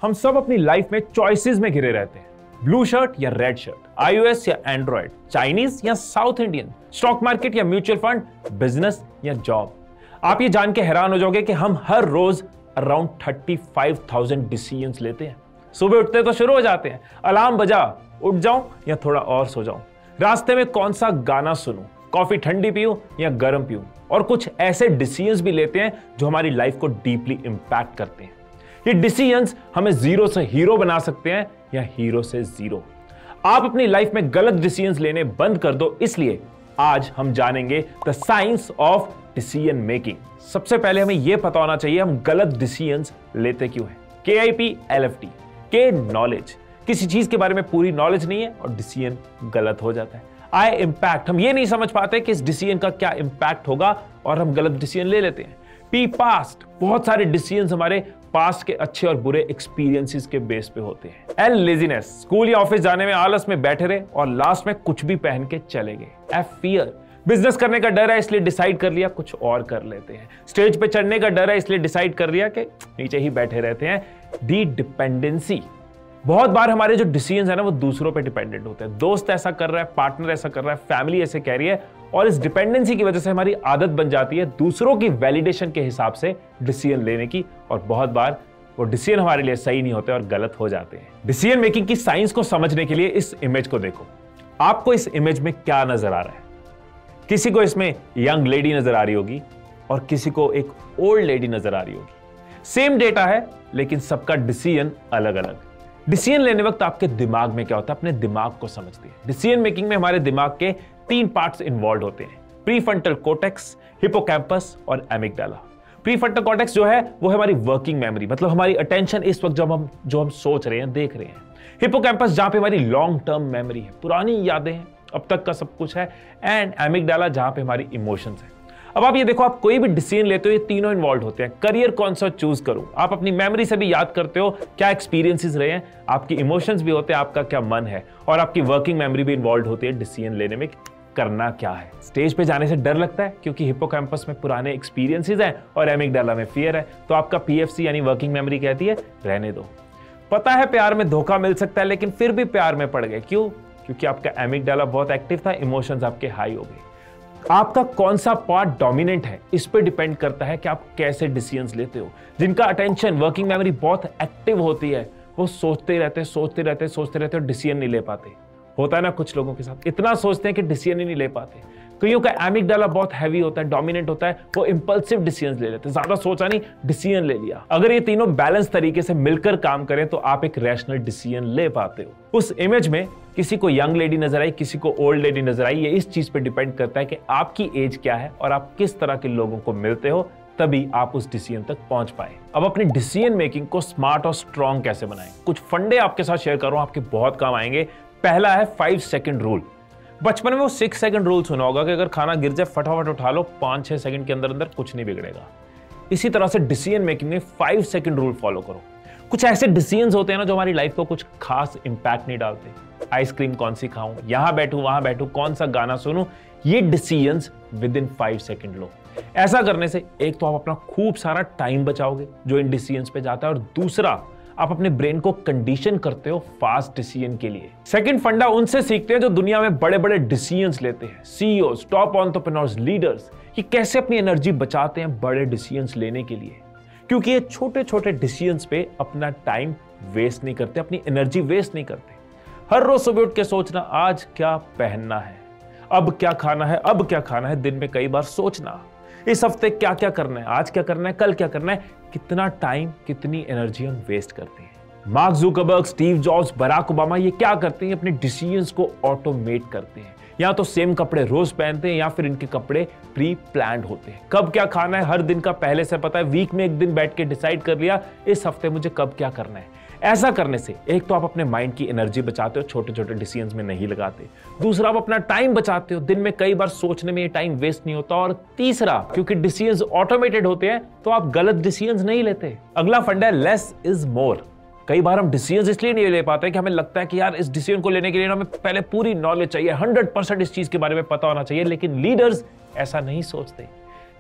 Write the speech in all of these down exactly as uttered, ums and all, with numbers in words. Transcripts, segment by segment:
हम सब अपनी लाइफ में चॉइसेस में घिरे रहते हैं, ब्लू शर्ट या रेड शर्ट, आईओएस या एंड्रॉइड, चाइनीज या साउथ इंडियन, स्टॉक मार्केट या म्यूचुअल फंड, बिजनेस या जॉब। आप ये जान के हैरान हो जाओगे कि हम हर रोज around thirty five thousand decisions लेते हैं। सुबह उठते तो शुरू हो जाते हैं, अलार्म बजा, उठ जाऊं या थोड़ा और सो जाऊं, रास्ते में कौन सा गाना सुनूं, कॉफी ठंडी पीऊं या गर्म पीऊं, और कुछ ऐसे डिसीजंस भी लेते हैं जो हमारी लाइफ को डीपली इंपैक्ट करते हैं। ये डिसीजंस हमें जीरो से हीरो बना सकते हैं या हीरो से जीरो। आप अपनी लाइफ में गलत डिसीजंस लेने बंद कर दो, इसलिए आज हम जानेंगे the science of decision making. सबसे पहले हमें यह पता होना चाहिए हम गलत डिसीजंस लेते क्यों हैं। K I P L F T K knowledge, किसी चीज के बारे में पूरी नॉलेज नहीं है और डिसीजन गलत हो जाता है। आई इंपैक्ट, हम ये नहीं समझ पाते कि इस डिसीजन का क्या इंपैक्ट होगा और हम गलत डिसीजन ले लेते हैं। पी पास्ट, बहुत सारे डिसीजंस हमारे पास्ट के अच्छे और बुरे एक्सपीरियंसेस के बेस पे होते हैं। एल लेजीनेस, स्कूल या ऑफिस जाने में आलस में बैठे रहे और लास्ट में कुछ भी पहन के चले गए। एफ फियर, बिजनेस करने का डर है इसलिए डिसाइड कर लिया कुछ और कर लेते हैं। स्टेज पे चढ़ने का डर है इसलिए डिसाइड कर लिया कि नीचे ही बैठे रहते हैं। डी डिपेंडेंसी, बहुत बार हमारे जो डिसीजंस है ना वो दूसरों पे डिपेंडेंट होते हैं। दोस्त ऐसा कर रहा है, पार्टनर ऐसा कर रहा है, फैमिली ऐसे कह रही है, और इस डिपेंडेंसी की वजह से हमारी आदत बन जाती है दूसरों की वैलिडेशन के हिसाब से डिसीजन लेने की, और बहुत बार वो डिसीजन हमारे लिए सही नहीं होते और गलत हो जाते हैं। डिसीजन मेकिंग की साइंस को समझने के लिए इस इमेज को देखो। आपको इस इमेज में क्या नजर आ रहा है? किसी को इसमें यंग लेडी नजर आ रही होगी और किसी को एक ओल्ड लेडी नजर आ रही होगी। सेम डेटा है लेकिन सबका डिसीजन अलग अलग। डिसीजन लेने वक्त आपके दिमाग में क्या होता है, अपने दिमाग को समझते हैं। डिसीजन मेकिंग में हमारे दिमाग के तीन पार्ट्स इन्वॉल्व होते हैं, प्रीफ्रंटल कोर्टेक्स, हिपोकैम्पस और एमिगडाला। प्रीफ्रंटल कोर्टेक्स जो है वो है हमारी वर्किंग मेमोरी, मतलब हमारी अटेंशन इस वक्त जब हम जो हम सोच रहे हैं, देख रहे हैं। हिपोकैम्पस जहां पे हमारी लॉन्ग टर्म मेमोरी है, पुरानी यादें हैं, अब तक का सब कुछ है। एंड एमिगडाला जहां पे हमारी इमोशंस है। अब आप ये देखो, आप कोई भी डिसीजन लेते हो ये तीनों इन्वॉल्व होते हैं। करियर कौन सा चूज करूं, आप अपनी मेमोरी से भी याद करते हो क्या एक्सपीरियंसेस रहे हैं, आपकी इमोशंस भी होते हैं, आपका क्या मन है, और आपकी वर्किंग मेमोरी भी इन्वॉल्व होती है डिसीजन लेने में करना क्या है। स्टेज पे जाने से डर लगता है क्योंकि हिपोकैम्पस में पुराने एक्सपीरियंसेस हैं और एमिगडाला में फियर है, तो आपका पी एफ सी यानी वर्किंग मेमोरी कहती है रहने दो। पता है प्यार में धोखा मिल सकता है लेकिन फिर भी प्यार में पड़ गए, क्यों? क्योंकि आपका एमिगडाला बहुत एक्टिव था, इमोशंस आपके हाई हो गए। आपका कौन सा पार्ट डोमिनेंट है इस पे डिपेंड करता है कि आप कैसे डिसीजंस लेते हो। जिनका अटेंशन, वर्किंग मेमोरी बहुत एक्टिव होती है वो सोचते रहते सोचते रहते सोचते रहते और डिसीजन नहीं ले पाते। होता है ना कुछ लोगों के साथ, इतना सोचते हैं कि डिसीजन ही नहीं ले पाते। कईयों का एमिगडाला बहुत हैवी होता है, डोमिनेंट होता है, वो इंपल्सिव डिसीजंस ले लेते हैं, ज्यादा सोचा नहीं डिसीजन ले लिया। अगर ये तीनों बैलेंस तरीके से मिलकर काम करें तो आप एक रैशनल डिसीजन ले पाते हो। उस इमेज में किसी को यंग लेडी नजर आई, किसी को ओल्ड लेडी नजर आई, ये इस चीज पे डिपेंड करता है कि आपकी एज क्या है और आप किस तरह के लोगों को मिलते हो, तभी आप उस डिसीजन तक पहुंच पाए। अब अपनी डिसीजन मेकिंग को स्मार्ट और स्ट्रॉन्ग कैसे बनाएं, कुछ फंडे आपके साथ शेयर कर रहा हूं, आपके बहुत काम आएंगे। पहला है फाइव सेकंड रूल। बचपन में वो सिक्स सेकंड रूल सुना होगा कि अगर खाना गिर जाए फटाफट उठा लो, पांच छह सेकंड के अंदर अंदर कुछ नहीं बिगड़ेगा। इसी तरह से डिसीजन मेकिंग में फाइव सेकंड रूल फॉलो करो। कुछ ऐसे डिसीजंस होते हैं ना जो हमारी लाइफ को कुछ खास इंपैक्ट नहीं डालते। आइसक्रीम कौन सी खाऊं, यहां बैठूं वहां बैठूं, कौन सा गाना सुनूं, ये decisions within five second लो। ऐसा करने से एक तो आप अपना खूब सारा टाइम बचाओगे जो इन डिसीजंस पे जाता है, और दूसरा आप अपने ब्रेन को कंडीशन करते हो फास्ट डिसीजन के लिए। सेकंड फंडा उनसे सीखते हैं जो दुनिया में बड़े बड़े डिसीजंस लेते हैं, सीईओज, टॉप एंटरप्रेन्योर्स, लीडर्स। ये कैसे अपनी एनर्जी बचाते हैं बड़े डिसीजंस लेने के लिए, क्योंकि ये छोटे छोटे डिसीजंस पे अपना टाइम वेस्ट नहीं करते, अपनी एनर्जी वेस्ट नहीं करते। हर रोज सुबह उठ के सोचना आज क्या पहनना है, अब क्या खाना है, अब क्या खाना है, दिन में कई बार सोचना इस हफ्ते क्या क्या करना है, आज क्या करना है, कल क्या करना है, कितना टाइम कितनी एनर्जी हम वेस्ट करते हैं। Mark Zuckerberg, Steve Jobs, Barack Obama ये क्या करते हैं, अपने डिसीजंस को ऑटोमेट करते हैं। या तो सेम कपड़े रोज पहनते हैं या फिर इनके कपड़े प्री प्लान्ड होते हैं। कब क्या खाना है हर दिन का पहले से पता है, वीक में एक दिन बैठ के डिसाइड कर लिया इस हफ्ते मुझे कब क्या करना है। ऐसा करने से एक तो आप अपने माइंड की एनर्जी बचाते हो, छोटे छोटे डिसीजंस में नहीं लगाते। दूसरा, आप अपना टाइम बचाते हो, दिन में कई बार सोचने में ये टाइम वेस्ट नहीं होता। और तीसरा, क्योंकि डिसीजंस ऑटोमेटेड होते हैं तो आप गलत डिसीजंस नहीं लेते। अगला फंडा है लेस इज मोर। कई बार हम डिसीजंस इसलिए नहीं ले पाते कि हमें लगता है कि यार इस डिसीजन को लेने के लिए हमें पहले पूरी नॉलेज चाहिए, हंड्रेड परसेंट इस चीज के बारे में पता होना चाहिए, लेकिन लीडर्स ऐसा नहीं सोचते।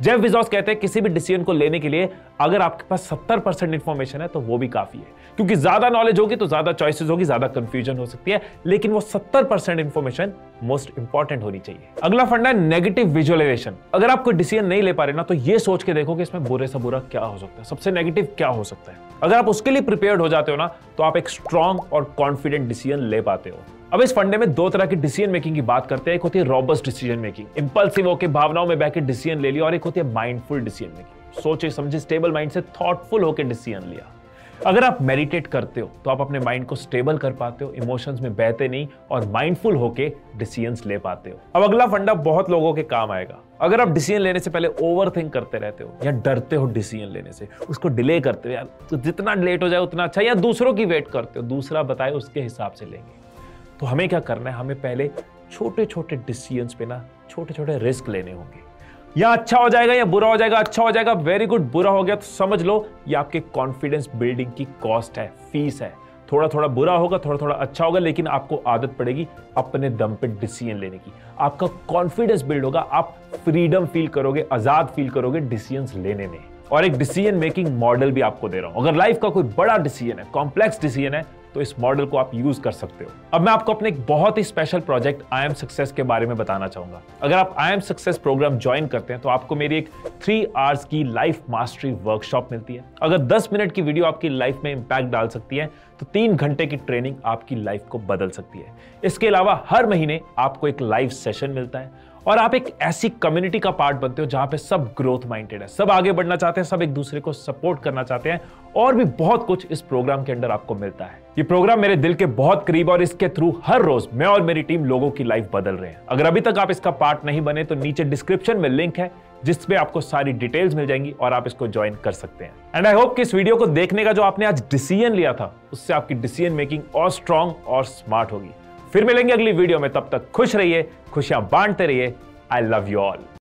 जेफ बेजोस कहते हैं किसी भी डिसीजन को लेने के लिए अगर आपके पास सत्तर परसेंट इंफॉर्मेशन है तो वो भी काफी है, क्योंकि ज्यादा नॉलेज होगी तो ज्यादा चॉइसेस होगी, ज्यादा कंफ्यूजन हो सकती है, लेकिन वो सत्तर परसेंट इंफॉर्मेशन मोस्ट इंपॉर्टेंट होनी चाहिए। अगला फंडा है नेगेटिव विजुअलाइजेशन। अगर आप कोई डिसीजन नहीं ले पा रहे ना तो ये सोच के देखो कि इसमें बुरे से बुरा क्या हो सकता है, सबसे नेगेटिव क्या हो सकता है। अगर आप उसके लिए प्रिपेयर्ड हो जाते हो ना तो आप एक स्ट्रॉन्ग और कॉन्फिडेंट डिसीजन ले पाते हो। अब इस फंडे में दो तरह की डिसीजन मेकिंग की बात करते हैं। एक होती है रॉबस्ट डिसीजन मेकिंग, इंपल्सिव होकर भावनाओं में बहकर डिसीजन ले लिया, और एक होती है माइंडफुल डिसीजन मेकिंग, सोचे समझे स्टेबल माइंड से थॉटफुल होकर डिसीजन लिया। अगर आप मेडिटेट करते हो तो आप अपने माइंड को स्टेबल कर पाते हो, इमोशंस में बहते नहीं और माइंडफुल होके डिसीजंस ले पाते हो। अब अगला फंडा बहुत लोगों के काम आएगा। अगर आप डिसीजन लेने से पहले ओवर थिंक करते रहते हो या डरते हो डिसीजन लेने से, उसको डिले करते हो, यार तो जितना लेट हो जाए उतना अच्छा, या दूसरों की वेट करते हो, दूसरा बताए उसके हिसाब से लेंगे, तो हमें क्या करना है, हमें पहले छोटे छोटे डिसीजंस पे ना छोटे छोटे रिस्क लेने होंगे। या अच्छा हो जाएगा या बुरा हो जाएगा, अच्छा हो जाएगा वेरी गुड, बुरा हो गया तो समझ लो ये आपके कॉन्फिडेंस बिल्डिंग की कॉस्ट है, फीस है। थोड़ा थोड़ा बुरा होगा, थोड़ा थोड़ा अच्छा होगा, लेकिन आपको आदत पड़ेगी अपने दम पे डिसीजन लेने की, आपका कॉन्फिडेंस बिल्ड होगा, आप फ्रीडम फील करोगे, आजाद फील करोगे डिसीजंस लेने में। और एक डिसीजन मेकिंग मॉडल भी आपको दे रहा हूं। अगर लाइफ का कोई बड़ा डिसीजन है, कॉम्प्लेक्स डिसीजन है, तो इस मॉडल को आप यूज कर सकते हो। अब मैं आपको अपने एक बहुत ही special project I am success के बारे में बताना चाहूंगा। अगर आप I am success program join करते हैं तो आपको मेरी एक थ्री आवर्स की लाइफ मास्टरी वर्कशॉप मिलती है। अगर दस मिनट की वीडियो आपकी लाइफ में इंपैक्ट डाल सकती है तो तीन घंटे की ट्रेनिंग आपकी लाइफ को बदल सकती है। इसके अलावा हर महीने आपको एक लाइव सेशन मिलता है और आप एक ऐसी कम्युनिटी का पार्ट बनते हो जहां पे सब ग्रोथ माइंडेड है, सब आगे बढ़ना चाहते हैं, सब एक दूसरे को सपोर्ट करना चाहते हैं, और भी बहुत कुछ इस प्रोग्राम के अंदर आपको मिलता है। ये प्रोग्राम मेरे दिल के बहुत करीब और इसके थ्रू हर रोज मैं और मेरी टीम लोगों की लाइफ बदल रहे हैं। अगर अभी तक आप इसका पार्ट नहीं बने तो नीचे डिस्क्रिप्शन में लिंक है जिसपे आपको सारी डिटेल्स मिल जाएंगी और आप इसको ज्वाइन कर सकते हैं। एंड आई होप कि इस वीडियो को देखने का जो आपने आज डिसीजन लिया था उससे आपकी डिसीजन मेकिंग और स्ट्रांग और स्मार्ट होगी। फिर मिलेंगे अगली वीडियो में, तब तक खुश रहिए, खुशियां बांटते रहिए। I love you all.